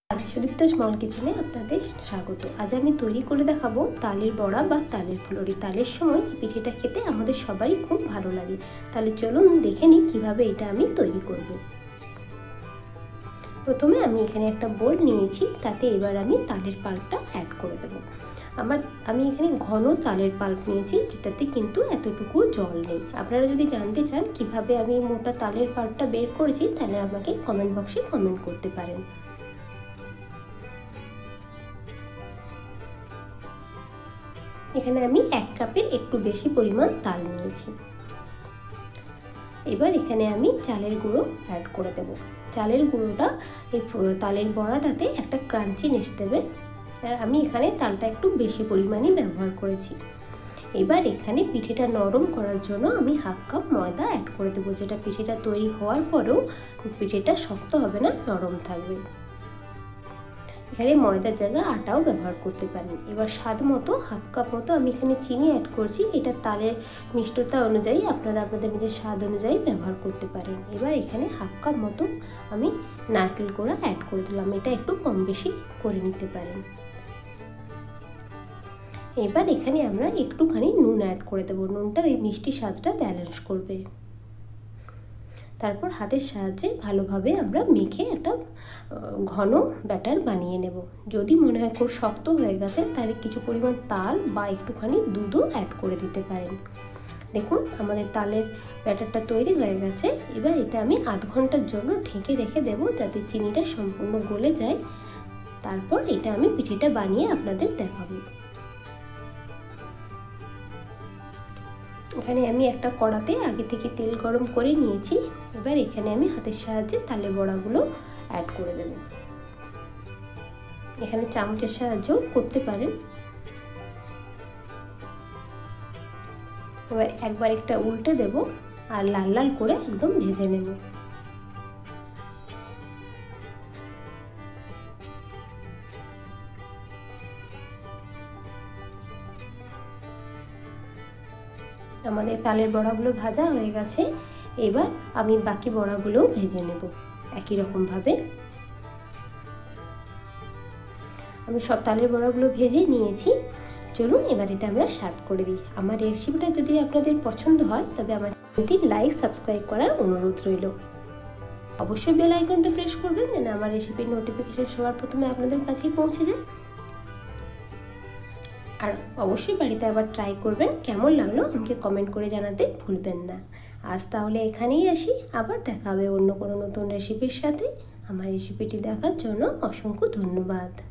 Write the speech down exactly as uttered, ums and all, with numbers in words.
Sudipta small কিচেনে আপনাদের স্বাগত। আজ আমি তৈরি করে দেখাবো তালের বড়া বা তালের ফুলুরি। তালের সময় পিঠেটা খেতে আমাদের সবারই খুব ভালো লাগে। তাহলে চলুন দেখে নিই কীভাবে এটা আমি তৈরি করব। প্রথমে আমি এখানে একটা বোল নিয়েছি, তাতে এবার আমি তালের পাল্পটা অ্যাড করে দেবো। আমার আমি এখানে ঘন তালের পাল্প নিয়েছি, যেটাতে কিন্তু এতটুকু জল নেই। আপনারা যদি জানতে চান কিভাবে আমি মোটা তালের পাল্পটা বের করেছি, তাহলে আমাকে কমেন্ট বক্সে কমেন্ট করতে পারেন। এখানে আমি এক কাপের একটু বেশি পরিমাণ তাল নিয়েছি। এবার এখানে আমি চালের গুঁড়ো অ্যাড করে দেব। চালের গুঁড়োটা এই তালের বড়াটাতে একটা ক্রাঞ্চিনেস দেবে, আর আমি এখানে তালটা একটু বেশি পরিমাণে ব্যবহার করেছি। এবার এখানে পিঠেটা নরম করার জন্য আমি হাফ কাপ ময়দা অ্যাড করে দেবো, যেটা পিঠেটা তৈরি হওয়ার পরেও পিঠেটা শক্ত হবে না, নরম থাকবে। এখানে ময়দার জায়গায় আটাও ব্যবহার করতে পারেন। এবার স্বাদ মতো হাফ কাপ মতো আমি এখানে চিনি অ্যাড করছি। এটা তালের মিষ্টতা অনুযায়ী আপনারা আপনাদের নিজের স্বাদ অনুযায়ী ব্যবহার করতে পারেন। এবার এখানে হাফ কাপ মতো আমি নারকেল কোড়া অ্যাড করে দিলাম। এটা একটু কম বেশি করে নিতে পারেন। এবার এখানে আমরা একটুখানি নুন অ্যাড করে দেবো। নুনটা এই মিষ্টি স্বাদটা ব্যালেন্স করবে। তারপর হাতের সাহায্যে ভালোভাবে আমরা মেখে একটা ঘন ব্যাটার বানিয়ে নেব। যদি মনে হয় খুব শক্ত হয়ে গেছে, তাহলে কিছু পরিমাণ তাল বা একটুখানি দুধও অ্যাড করে দিতে পারেন। দেখুন আমাদের তালের ব্যাটারটা তৈরি হয়ে গেছে। এবার এটা আমি আধ ঘন্টার জন্য ঢেকে রেখে দেব, যাতে চিনিটা সম্পূর্ণ গলে যায়। তারপর এটা আমি পিঠেটা বানিয়ে আপনাদের দেখাবো। এখানে আমি একটা কড়াতে আগে থেকে তেল গরম করে নিয়েছি। এবার এখানে আমি হাতের সাহায্যে তালের বড়াগুলো অ্যাড করে দেব। এখানে চামচের সাহায্যেও করতে পারেন। এবার একবার একটা উল্টে দেব আর লাল লাল করে একদম ভেজে নেব। আমাদের তালের বড়াগুলো ভাজা হয়ে গেছে। এবার আমি বাকি বড়াগুলোও ভেজে নেব একই রকম ভাবে। আমি সব তালের বড়াগুলো ভেজে নিয়েছি। চলুন এবার এটা আমরা সার্ভ করে দিই। আমার রেসিপিটা যদি আপনাদের পছন্দ হয়, তবে আমার চ্যানেলটি লাইক সাবস্ক্রাইব করার অনুরোধ রইল। অবশ্যই বেল আইকনটা প্রেস করবেন, যেন আমার রেসিপির নোটিফিকেশন সবার প্রথমে আপনাদের কাছেই পৌঁছে যায়। আর অবশ্যই বাড়িতে আবার ট্রাই করবেন। কেমন লাগলো আমাকে কমেন্ট করে জানাতে ভুলবেন না। আজ তাহলে এখানেই আসি, আবার দেখা হবে অন্য কোনো নতুন রেসিপির সাথে। আমার রেসিপিটি দেখার জন্য অসংখ্য ধন্যবাদ।